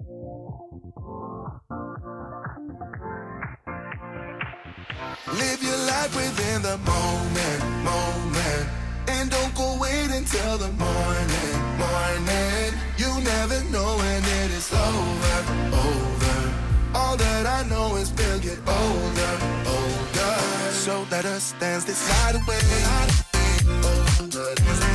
Live your life within the moment, and don't go wait until the morning. You never know when it is over. All that I know is we'll get older. So let us dance this night away. Older.